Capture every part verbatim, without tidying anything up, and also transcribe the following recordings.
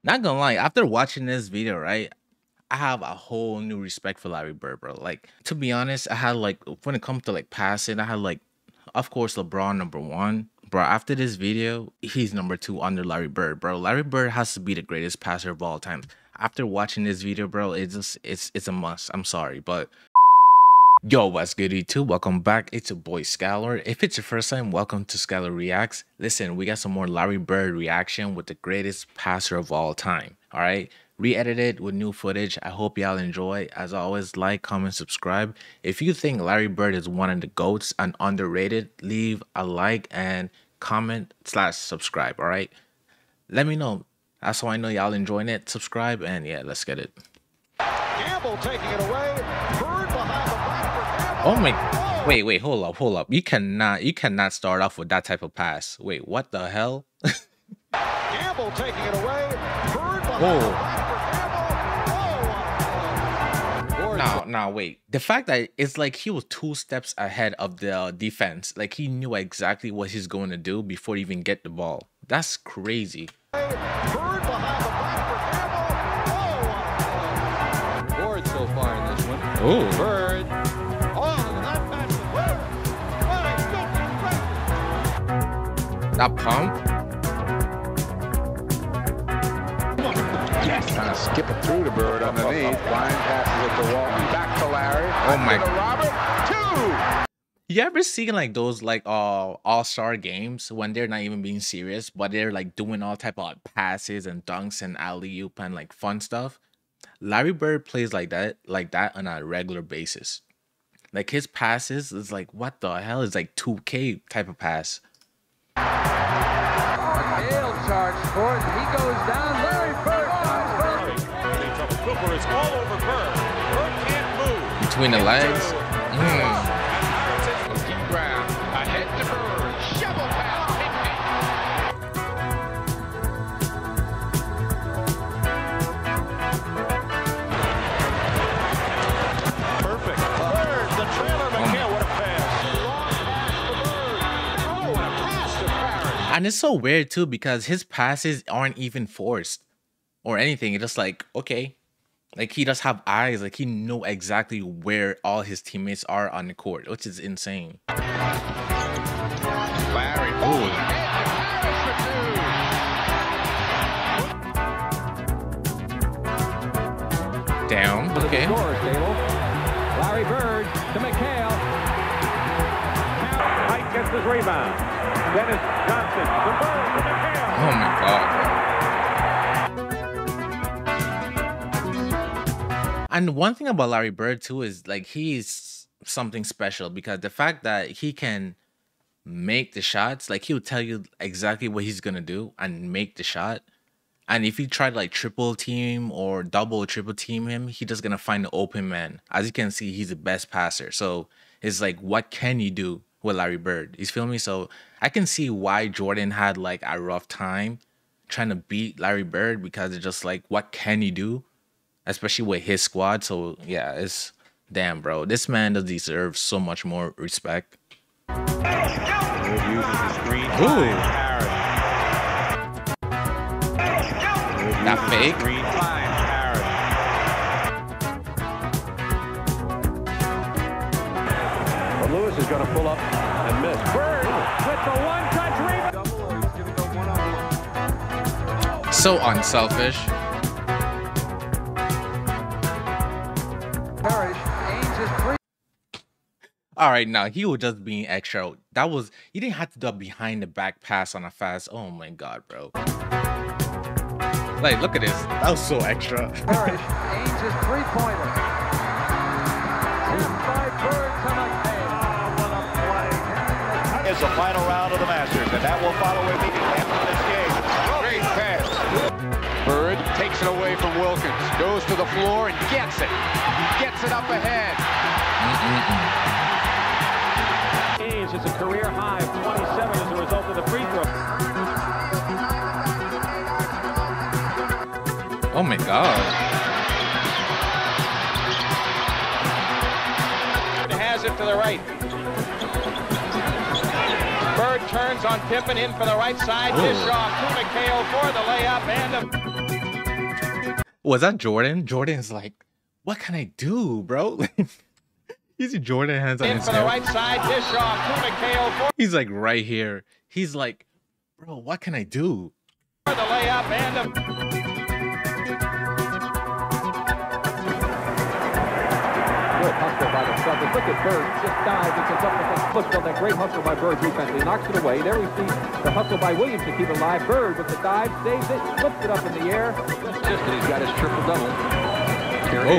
Not gonna lie, after watching this video, right, I have a whole new respect for Larry Bird, bro. Like, to be honest, I had like when it comes to like passing, I had like, of course, LeBron number one. Bro, after this video, he's number two under Larry Bird, bro. Larry Bird has to be the greatest passer of all time. After watching this video, bro, it's just it's it's a must. I'm sorry, but yo, what's good, YouTube? Welcome back. It's your boy Skylar. If it's your first time, welcome to Skylar Reacts. Listen, we got some more Larry Bird reaction with the greatest passer of all time. All right, re-edited with new footage. I hope y'all enjoy. As always, like, comment, subscribe. If you think Larry Bird is one of the GOATs and underrated, leave a like and comment slash subscribe. All right, let me know. That's how I know y'all enjoying it. Subscribe and yeah, let's get it. Campbell taking it away. Bird behind the back for Campbell. Oh my, wait, wait, hold up, hold up. You cannot, you cannot start off with that type of pass. Wait, what the hell? Campbell taking it away. Bird behind Whoa. the back for Campbell. Oh. Now, now, wait. The fact that it's like he was two steps ahead of the defense. Like he knew exactly what he's going to do before he even get the ball. That's crazy. Bird behind the back for Campbell. Oh. Board so far in this one. Oh, Bird. Oh, that pass is Bird. What a good that pump. Yes. Kind of skip it through to Bird underneath. Line passes it to Walton. Back to Larry. Oh my. To Robert. Two. You ever seen like those like uh all-star games when they're not even being serious, but they're like doing all type of passes and dunks and alley-oop and like fun stuff? Larry Bird plays like that, like that on a regular basis. Like his passes is like, what the hell? It's like two K type of pass. Hale charged for it. He goes down. Larry Bird. Cooper is all over Bird. Bird can't move. Between the legs. Mm. Ground. Ahead to Bird. Shovel pass. Perfect. Bird, the trailer. McHale, what a pass. Long pass to Bird. Oh, what a pass to Parrish. And it's so weird too because his passes aren't even forced or anything. It's just like, okay. Like he does have eyes, like he know exactly where all his teammates are on the court, which is insane. Larry. Ooh. Down, okay. Scorer's table. Larry Bird to McHale. Height gets his rebound. Dennis Johnson to Bird to McHale. Oh my god. And one thing about Larry Bird too is like he's something special because the fact that he can make the shots, like he'll tell you exactly what he's gonna do and make the shot. And if you try to like triple team or double or triple team him, he's just gonna find the open man. As you can see, he's the best passer. So it's like, what can you do with Larry Bird? You feel me? So I can see why Jordan had like a rough time trying to beat Larry Bird because it's just like, what can you do? Especially with his squad. So yeah, it's damn, bro. This man does deserve so much more respect. Bird uses the screen. Ooh. Parrish. That fake. Screen line. Parrish. But Lewis is going to pull up and miss. Bird with the one-touch rebound. So unselfish. Parrish aims his three. All right, now he was just being extra. That was, you didn't have to do a behind the back pass on a fast. Oh my god, bro. Like, look at this. That was so extra. Parrish aims his three-pointer. Tipped by Bird to McHale. What a play. It's the final round of the Masters, and that will follow immediately after this game. Great pass. Bird takes it away from Wilkins. Goes to the floor and gets it. Gets it up ahead. Hayes is a career high of twenty-seven as a result of the free throw. Oh my god. Has it to the right. Bird turns on Pippen in for the right side. Ooh. Dishaw to McHale for the layup and a Was that Jordan? Jordan's like, what can I do, bro? You see Jordan hands on In his for the head. right side, dish off to McHale He's like right here. He's like, bro, what can I do? for the layup and the Good hustle by the Celtics. Look at Bird. Just dives and comes up with a foot. That great hustle by Bird defensively. Knocks it away. There we see the hustle by Williams to keep it alive. Bird with the dive. Saves it. Flips it up in the air. Just, just and he's got his triple-double. Here it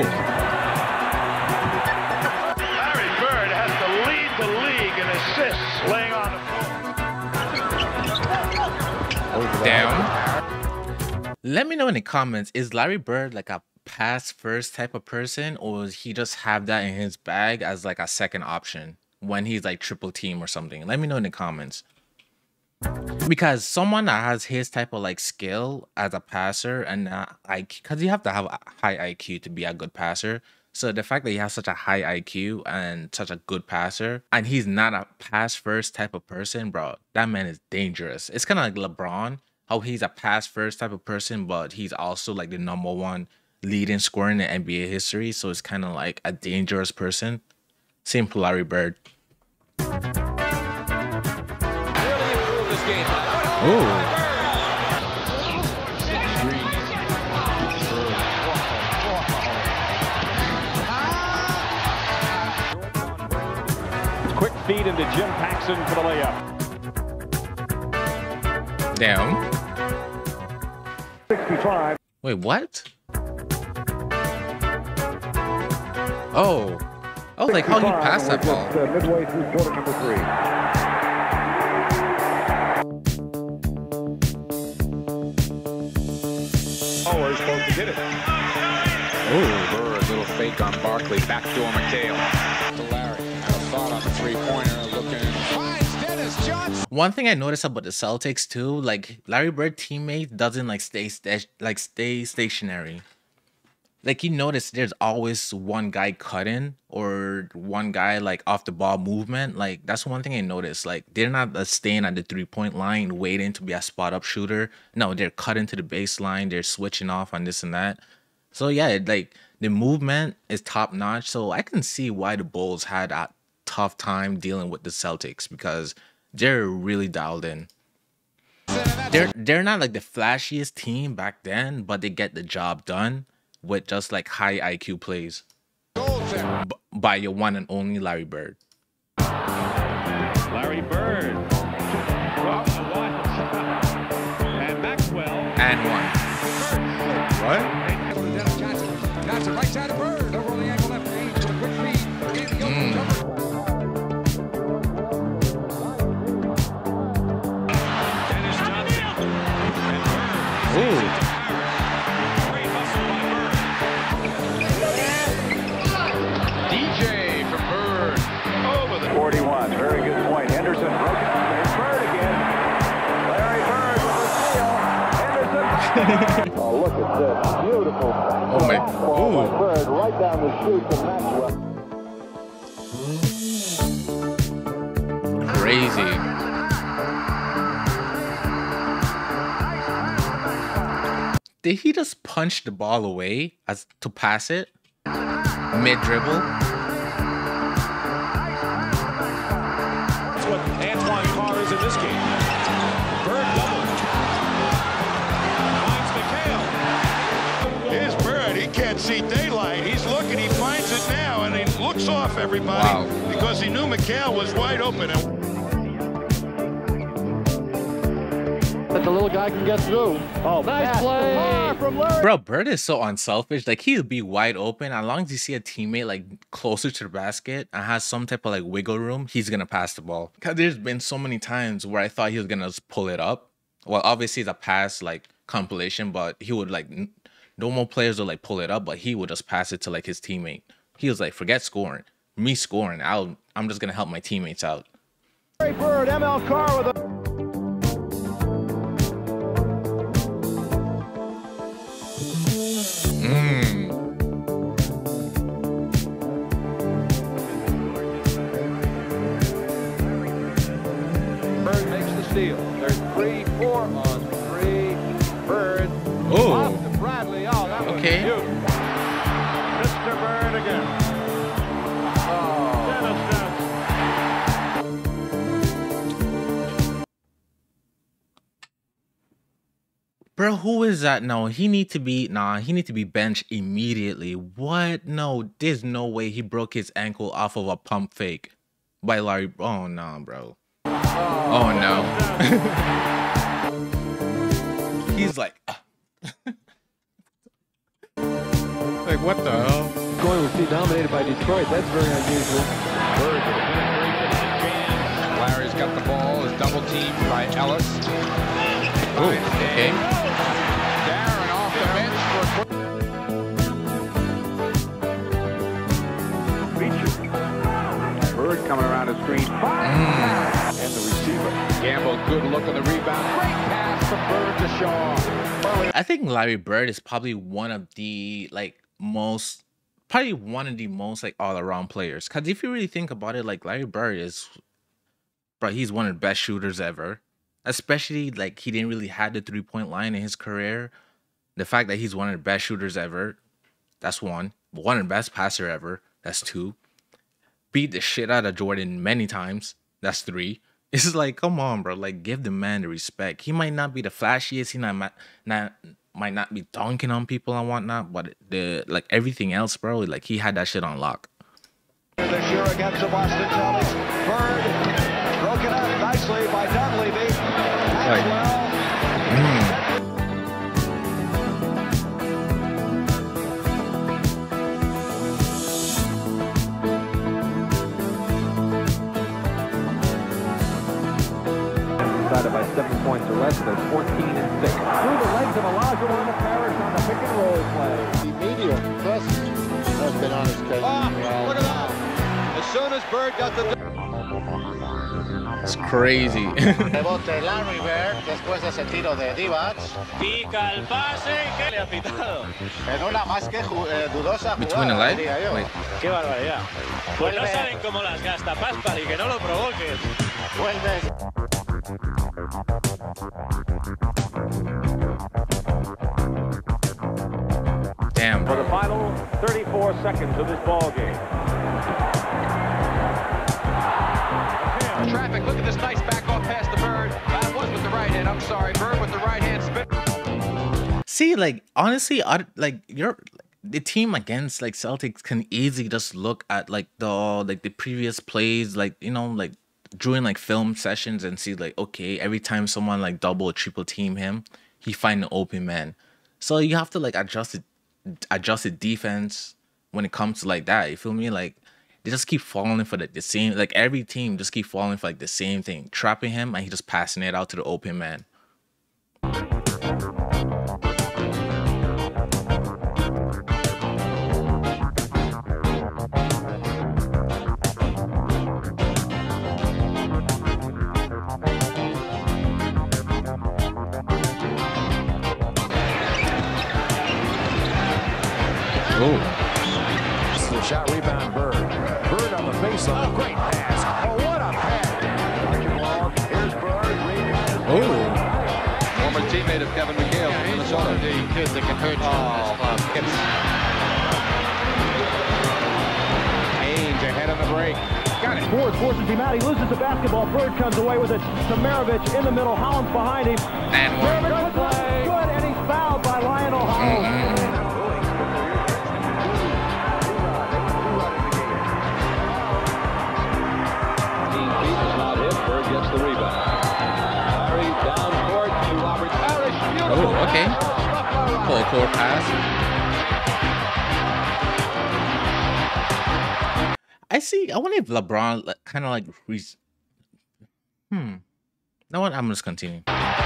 Oh. is. Larry Bird has to lead the league in assists laying on the floor. Down. Let me know in the comments, is Larry Bird like a pass first type of person, or does he just have that in his bag as like a second option when he's like triple team or something? Let me know in the comments. Because someone that has his type of like skill as a passer and uh, I Q, because you have to have a high I Q to be a good passer. So the fact that he has such a high I Q and such a good passer, and he's not a pass first type of person, bro, that man is dangerous. It's kind of like LeBron, how he's a pass first type of person, but he's also like the number one leading scorer in the N B A history. So it's kind of like a dangerous person. Same for Larry Bird. really improved this game. Oh. Quick feed into Jim Paxson for the layup. Down. sixty-five. Wait, what? Oh. Oh, like how he passed that ball. Uh, midway through quarter number three. Oh, he's supposed to hit it. Oh. Bird, little fake on Barkley. Backdoor McHale. To Larry. And a thought on the three-pointer. Looking. Finds Dennis Johnson. One thing I noticed about the Celtics too, like Larry Bird teammate doesn't like stay sta- like stay stationary. Like you notice there's always one guy cutting or one guy like off the ball movement. Like that's one thing I noticed. Like they're not uh, staying at the three point line waiting to be a spot up shooter. No, they're cutting to the baseline. They're switching off on this and that. So yeah, it, like the movement is top notch. So I can see why the Bulls had a tough time dealing with the Celtics because they're really dialed in. They're they're not like the flashiest team back then, but they get the job done with just like high I Q plays b- by your one and only Larry Bird. Larry Bird. And Maxwell. And one. What? Johnson, right side of Bird. Over on the ankle left range. With a quick feed. Mm. Dennis Johnson. Ooh. Great hustle by Bird. D J from Bird. Over the forty-one. Very good point. Henderson broken. There's Bird again. Larry Bird with the steal. Henderson. Oh, look at this. Beautiful. Oh my. Ooh. Bird right down the chute to Maxwell. Crazy. Did he just punch the ball away as to pass it mid dribble? That's what Antoine Carr is in this game. Bird double. Finds McHale. Here's Bird. He can't see daylight. He's looking. He finds it now, and he looks off everybody Wow. because he knew McHale was wide open. And But the little guy can get through. Oh, nice play from Larry. Bro, Bird is so unselfish. Like he'll be wide open as long as you see a teammate like closer to the basket and has some type of like wiggle room, he's gonna pass the ball. Cause there's been so many times where I thought he was gonna just pull it up. Well, obviously it's a pass like compilation, but he would like n- normal players would like pull it up, but he would just pass it to like his teammate. He was like, forget scoring, me scoring. I'll I'm just gonna help my teammates out. Larry Bird, M L Carr with a. Mm. Bird makes the steal. There's three, four on three. Bird. Oh. Off to Bradley. Bradley. Oh, that was Okay. cute. Mister Bird again. Oh, Dennis Dennis. Bro, who is that? No, he need to be nah, he need to be benched immediately. What? No, there's no way he broke his ankle off of a pump fake by Larry. Oh no, bro. Oh no. He's like uh. Like what the hell? Going with C dominated by Detroit. That's very unusual. Bird with a penetration and a chance. Larry's got the ball. Is double teamed by Ellis. Oh, okay. Darren off the bench for a quick. Bird coming around the screen. Fire! And the receiver. Gamble, good look at the rebound. Great pass from Bird to Shaw. I think Larry Bird is probably one of the like most probably one of the most like all around players. Cause if you really think about it, like Larry Bird is bro, he's one of the best shooters ever. Especially like he didn't really have the three-point line in his career. The fact that he's one of the best shooters ever, that's one. One of the best passer ever, that's two. Beat the shit out of Jordan many times, that's three. It's like, come on, bro. Like, give the man the respect. He might not be the flashiest. He not, not might not be dunking on people and whatnot, but the like everything else, bro, like he had that shit on lock. This year against the Boston Celtics. Bird broken up nicely by Dunleavy. Maxwell. Decided by seven points or less. They're fourteen and six. Through the legs of Elijah Wanda Parrish on the pick and roll play. The media press has been on his case. Oh, look at that. As soon as Bird got the... It's crazy. Rebote Larry Bird después de ese tiro de Divac. Pica el pase y que le ha pitado. En una más que ju- eh, dudosa Between the jugada, legs? diría yo. Wait. Qué barbaridad. Pues no saben cómo las gasta Pascual y que no lo provoques. Vuelve. Damn, For bro. the final thirty-four seconds of this ball game. Traffic, look at this nice back off past the Bird. That was with the right hand. I'm sorry. Bird with the right hand spin. See, like honestly, I, like you're the team against like Celtics can easily just look at like the like the previous plays, like you know, like during like film sessions and see like okay, every time someone like double or triple team him, he find an open man. So you have to like adjust it, adjust the defense when it comes to like that. You feel me? Like they just keep falling for the, the same. Like every team just keep falling for like the same thing, trapping him, and he just passing it out to the open man. Oh. The shot rebound Bird. Bird on the baseline. Great pass. Oh, what a pass. Here's Bird. Oh. Former teammate of Kevin McHale from Minnesota. The kid that can hurt you. Ainge ahead on the break. Got it. Ford forces him out. He loses the basketball. Bird comes away with it to Maravich in the middle. Hollins behind him. And one. Maravich play. Good, and he's fouled by Lionel Hollins. Mm-mm. Bird gets the rebound. Larry down court to Robert Parrish. Oh, okay. Full court pass. I see. I wonder if LeBron like, kind of like re- hmm. No one. I'm just continue.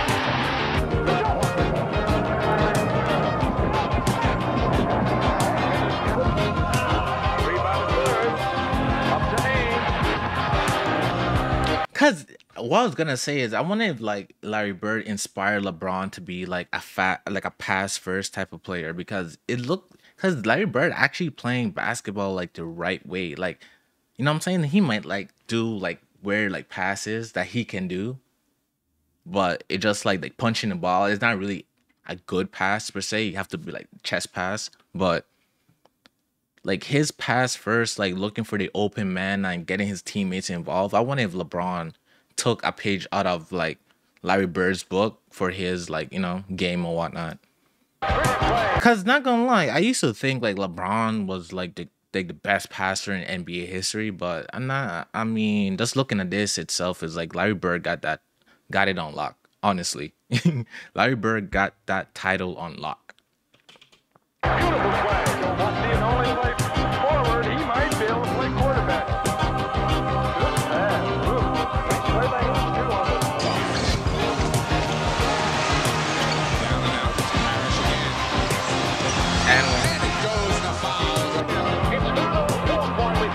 Cause what I was gonna say is I wonder if like Larry Bird inspired LeBron to be like a fat like a pass first type of player, because it looked because Larry Bird actually playing basketball like the right way. Like, you know what I'm saying? He might like do like weird like passes that he can do, but it just like like punching the ball. It's not really a good pass per se. You have to be like chest pass, but like his pass first, like looking for the open man and getting his teammates involved. I wonder if LeBron took a page out of like Larry Bird's book for his like, you know, game or whatnot. Cause not gonna lie, I used to think like LeBron was like the like the best passer in N B A history, but I'm not. I mean, just looking at this itself is like Larry Bird got that, got it on lock. Honestly, Larry Bird got that title on lock. Beautiful play. So not being only play forward, he might be able to play quarterback. Good pass. Good. Nice play by him, too, on it. Down and out. Harris again. And And it goes the foul. It's not a four-point lead.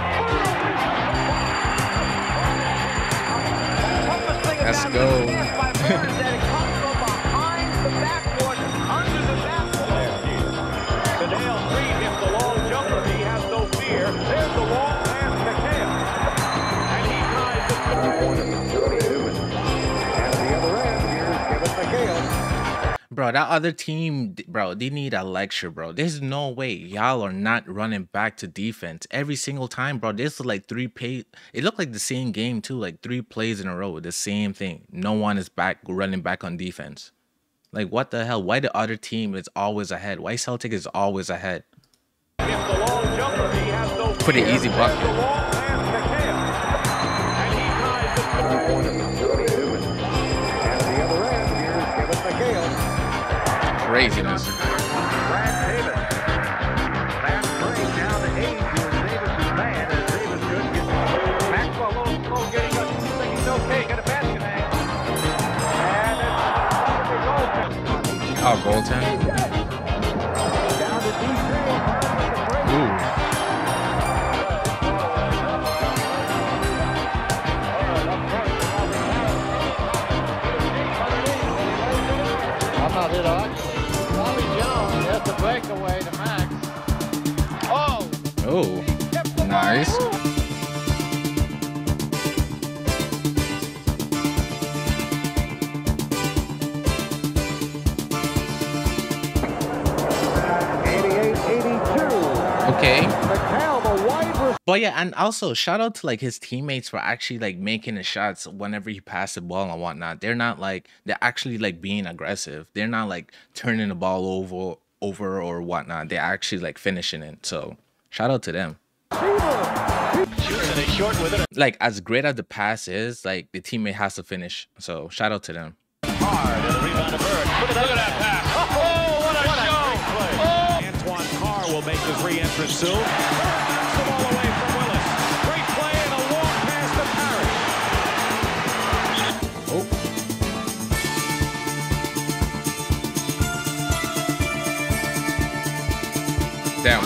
Toughest thing let's about go. this pass by Bird is that it comes from behind the backboard, under the backboard. Cadell Reed hits the long jumper. He has no fear. There's the long pass to Cam. And he ties the three-pointer from Jody Newman. And at the other end, here's Kevin McHale. Bro, that other team, bro, they need a lecture, bro. There's no way y'all are not running back to defense every single time, bro. This is like three pay. It looked like the same game too, like three plays in a row, the same thing. No one is back running back on defense. Like what the hell? Why the other team is always ahead? Why Celtic is always ahead? Hits the long jumper. He has no fear. Pretty easy There's bucket. the long pass to Cam. And he ties the three-pointer from Jody Newman. And at the other end, here's Kevin McHale. Craziness. Brad Davis. Fast break down to eight. Davis is man as Davis could get Maxwell a little slow getting up. He's thinking he's okay. Got a basket hang. And it's Oh, goaltend. down to D J. Ooh. I'm not hit on. Bobby Jones has the breakaway to Max. Oh! Oh, nice. eighty-eight eighty-two. Okay. McHale, the wide receiver. But yeah, and also shout out to like his teammates for actually like making the shots whenever he passed the ball and whatnot. They're not like they're actually like being aggressive. They're not like turning the ball over over or whatnot. They're actually like finishing it. So shout out to them. Like as great as the pass is, like the teammate has to finish. So shout out to them. Hard and the rebound to Bird. Look at that, look at that pass. Oh, what a show! Oh. Antoine Carr will make his re-entrance soon. Knocks the ball away from Willis. Great play and a long pass to Parrish. Damn.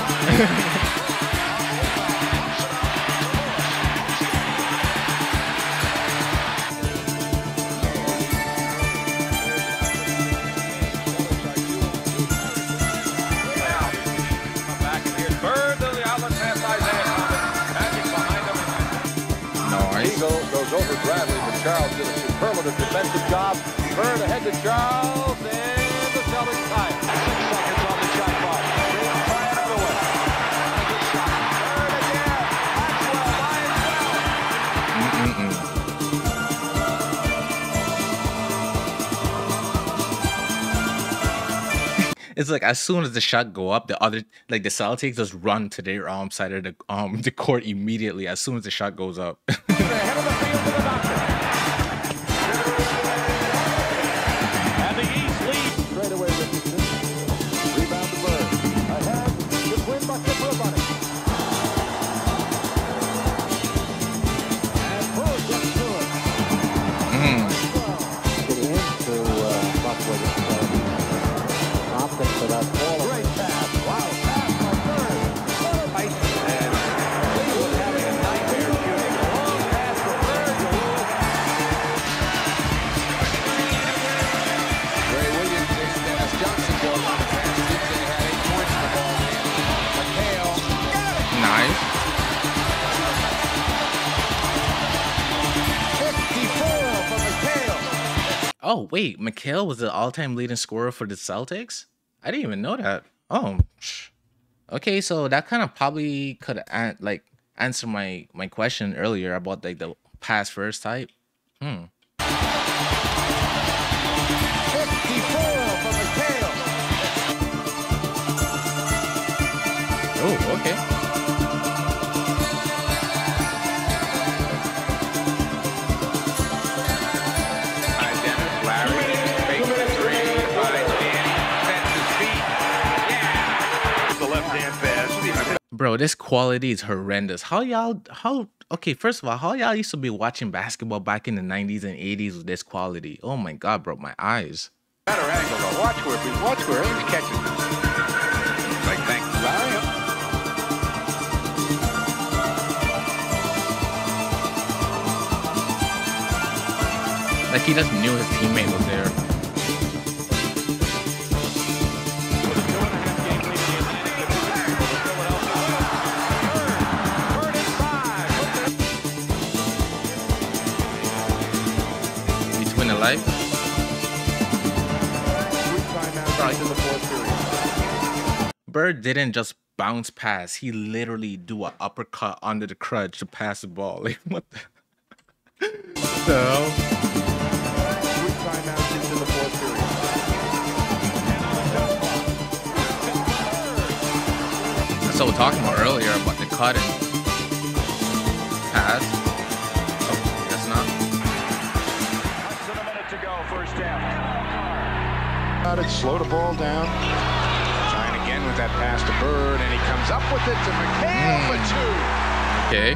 Back and here's Bird to the outlet pass by Isaiah Thomas. Magic behind him. Nice. Eagle goes over Bradley, but Charles did a superlative defensive job. Bird ahead to Charles, and the Celtics tie it. Six seconds on the shot clock. They'll try another one. Good shot. Bird again. Maxwell by himself. Mm-mm-mm. It's like as soon as the shot go up, the other like the Celtics just run to their um side of the um the court immediately as soon as the shot goes up. Ahead of the field to the doctor. And the East lead. Straight away, Richardson. Rebound to Bird. Ahead. The twin bucket for a bunny. And Bird gets to it. Mm. Getting into uh, Buckwood. Thompson for that ball. Great pass. Wow. Pass by Bird. And Cleveland having a nightmare shooting. A long pass to Bird. Oh, wait, McHale was the all-time leading scorer for the Celtics? I didn't even know that. Oh, psh. Okay, so that kind of probably could an like answer my my question earlier about like the pass first type. Hmm. fifty-four for McHale. Oh, okay. Bro, this quality is horrendous. How y'all, how, okay, first of all, how y'all used to be watching basketball back in the nineties and eighties with this quality? Oh my God, bro, my eyes. Better angle, though. Watch where, watch where he's catching this. Like, thank you, Larry. Like he just knew his teammate was there. Life. Bird didn't just bounce pass. He literally do an uppercut under the crutch to pass the ball. Like what the, the hell? That's what we were talking about earlier about the cut and pass. Oh, that's not. Slow the ball down. Trying again with that pass to Bird, and he comes up with it to McHale mm.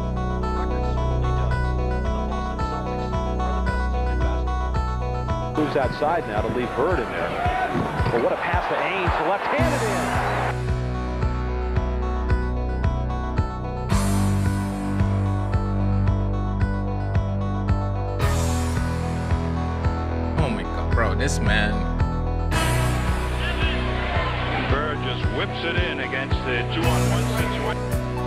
for two. Okay. Moves outside now to leave Bird in there. But what a pass to Ainge, left-handed in. Oh my God, bro, this man. Whips it in against the two-on-one situation.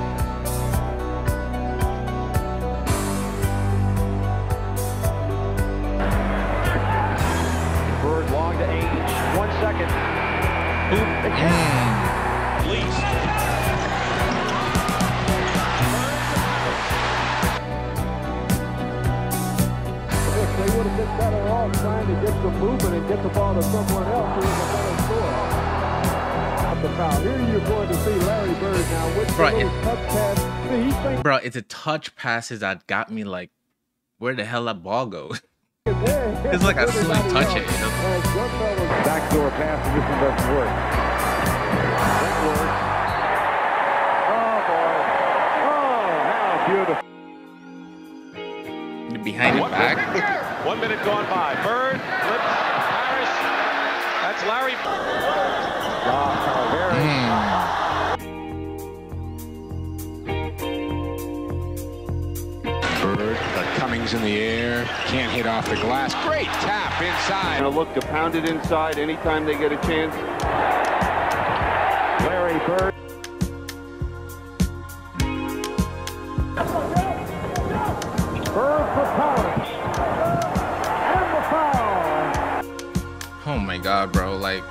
Bird long to Ainge. One second. Boom. Mm. Least. If they would have been better off trying to get some movement and get the ball to someone else who was a better scorer. The foul. Here you're going to see Larry Bird now with bro, the it, touch pass. See, he's thinking, bro, it's a touch passes that got me like, where the hell that ball goes? It's like I saw him touch it. You know? Backdoor pass, and this one doesn't work. That works. Oh boy! Oh, how beautiful! Behind it back. One minute gone by. Bird flips Harris. That's Larry. Bird, but Cummings in the air, can't hit off the glass. Great tap inside. Gonna look to pound it inside anytime they get a chance. Larry Bird. Bird for Powers. And the foul. Oh my God, bro, like.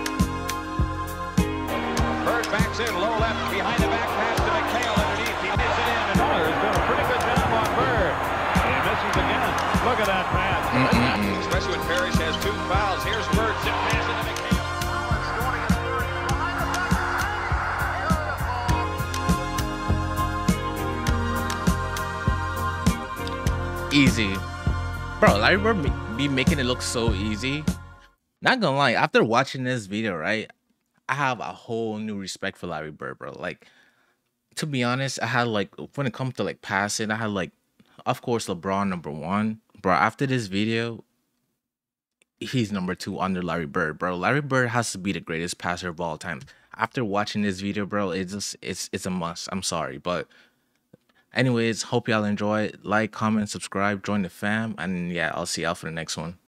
Bird backs in, low left, behind the back pass to McHale underneath. He hits it in, and Miller's doing a pretty good job on Bird. He misses again. Look at that pass. Mm-mm-mm. Especially when Parrish has two fouls. Here's Bird, zip pass into McHale. Easy. Bro, Larry Bird be making it look so easy. Not gonna lie, after watching this video, right, I have a whole new respect for Larry Bird, bro. Like, to be honest, I had like, when it comes to like passing, I had like, of course, LeBron number one. Bro, after this video, he's number two under Larry Bird, bro. Larry Bird has to be the greatest passer of all time. After watching this video, bro, it's just, it's, it's a must. I'm sorry, but anyways, hope y'all enjoy. Like, comment, subscribe, join the fam, and yeah, I'll see y'all for the next one.